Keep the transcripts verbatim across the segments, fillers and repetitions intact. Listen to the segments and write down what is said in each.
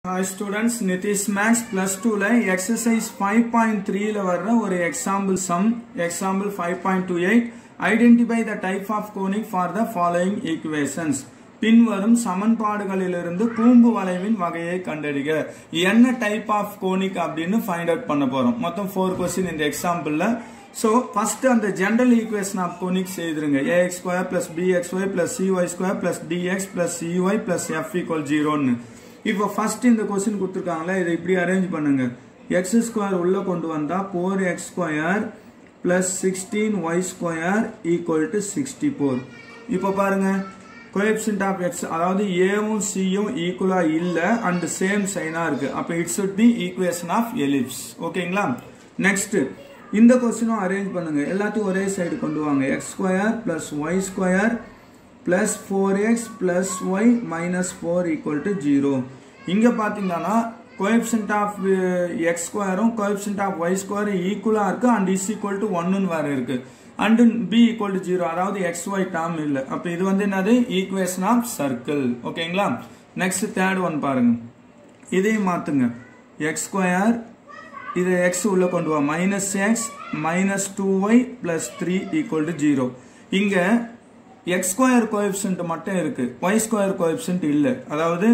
Hi students, Nitish Max plus two la exercise five point three la varra ஒரு example sum example five point two eight identify the type of conic for the following equations பின்வரும் சமன்பாடுகளிலிருந்து கூம்பு வளைவின் வகையை கண்டறிக. என்ன type of conic அப்படின்னு find out பண்ண போறோம். மொத்தம் four क्वेश्चन இந்த எக்ஸாம்பிள்ல. சோ ஃபர்ஸ்ட் அந்த ஜெனரல் ஈக்குவேஷன் ஆஃப் கோனிக் செய்துருங்க. ax square plus bxy plus cy square plus dx plus cy plus f equal zero ன்னு. இப்போ ஃபர்ஸ்ட் இந்த क्वेश्चन கொடுத்திருக்காங்களே, இதை இப்படி அரேஞ்ச் பண்ணுங்க. x ஸ்கொயர் உள்ள கொண்டு வந்தா four x square plus sixteen y square equal to sixty-four. இப்போ பாருங்க, coefficient of x அதாவது a வும் c யும் ஈக்குவலா இல்ல and சேம் சைனா இருக்கு. அப்ப it should be equation of ellipse. ஓகேங்களா? நெக்ஸ்ட் இந்த क्वेश्चனும் அரேஞ்ச் பண்ணுங்க. எல்லாத்தையும் ஒரே சைடு கொண்டு வாங்க. x square plus y square plus four x plus y minus four equal to zero. இங்க பாத்தீங்கன்னா coefficient of x square um coefficient of y square equal இருக்கு and is equal to one ன்னு வேற இருக்கு and b equal to zero, அதாவது xy term இல்ல. அப்ப இது வந்து என்னது? equation of circle. ஓகேங்களா? நெக்ஸ்ட் தேர்ட் ஒன் பாருங்க. இதையும் மாத்துங்க. x square இது x உள்ள கொண்டு வா, minus x minus two y plus three equal to zero. இங்க x square coefficient மட்டும் இருக்கு, y square coefficient இல்ல. அதாவது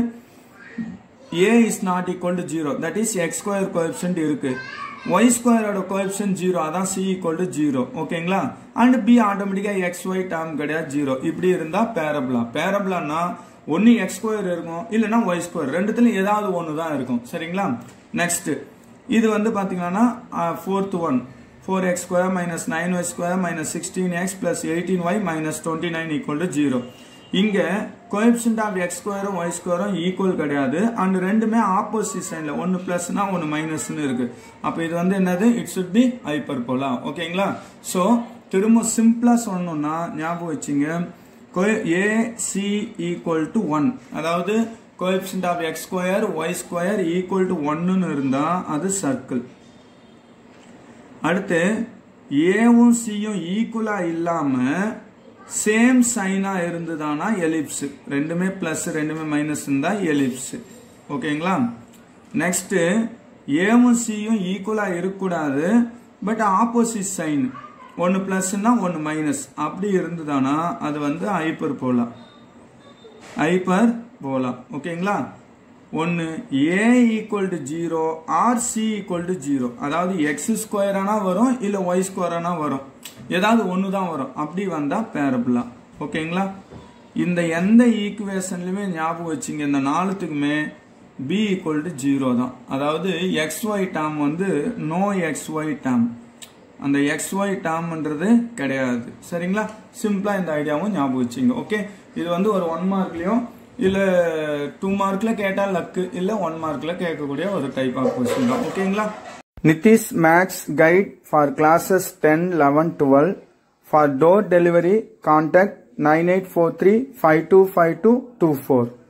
a is not equal to zero, that is x square coefficient இருக்கு. y square ஓட coefficient zero, அதான் c equal to zero. ஓகேங்களா? and b ஆட்டோமேட்டிக்கா xy term கிடையாது zero. இப்படி இருந்தா பேரபோலா. பேரபோலானா ஒன்னு x square இருக்கும், இல்லனா y square, ரெண்டுத்துல ஏதாவது ஒன்னு தான் இருக்கும். சரிங்களா? நெக்ஸ்ட் இது வந்து பாத்தீங்கன்னா fourth one, four x square minus nine y square minus sixteen x plus eighteen y minus twenty-nine equal to zero. இங்க coefficient of x square y square equal கிடையாது and ரெண்டுமே opposite signல, ஒன்னு பிளஸ்னா ஒன்னு மைனஸ்னு இருக்கு. அப்ப இது வந்து என்னது? it should be hyperbola. ஓகேங்களா? சோ திரும்ப சிம்பிளா சொல்லணும்னா ஞாபகம் வச்சுங்க, ac equal to one, அதாவது coefficient of x square y square equal to one ன்னு இருந்தா அது சர்க்கிள். அடுத்து a வும் c யும் ஈக்குவலா இல்லாம சேம் சைனா இருந்ததானா எலிப்ஸ். ரெண்டுமே பிளஸ் ரெண்டுமே மைனஸ் இருந்தா எலிப்ஸ். ஓகேங்களா? நெக்ஸ்ட் a வும் c யும் ஈக்குவலா இருக்கக்கூடாது, பட் ஆப்போசிட் சைன், ஒன்னு பிளஸ்னா ஒன்னு மைனஸ், அப்படி இருந்ததானா அது வந்து ஹைப்பர் போலா. ஹைப்பர் போலா. ஓகேங்களா? ஒன்னு a equal to zero or c equal to zero, அதாவது x ஸ்கொயர் ஆனா வரும், இல்ல y ஸ்கொயர் ஆனா வரும், ஏதாவது ஒன்னு தான் வரும். அப்படி வந்தா பேரபோலா. ஓகேங்களா? இந்த எந்த ஈக்குவேஷன்லயுமே ஞாபகம் வச்சுங்க, இந்த நாலுத்துக்குமே b equal to zero தான். அதாவது xy term வந்து no xy term, அந்த xy termன்றது கிடையாது. சரிங்களா? சிம்பிளா இந்த ஐடியாவும் ஞாபகம் வச்சுங்க. ஓகே, இது வந்து ஒரு ஒன் மார்க்லயும் இல்ல டூ மார்க்ல கேட்டா லக்கு, இல்ல ஒன் மார்க்ல கேட்கக்கூடிய ஒரு டைப் ஆஃப் क्वेश्चन தான். ஓகேங்களா? Nitish maths guide for classes ten, eleven, twelve. For door delivery contact nine eight four three five two five two two four.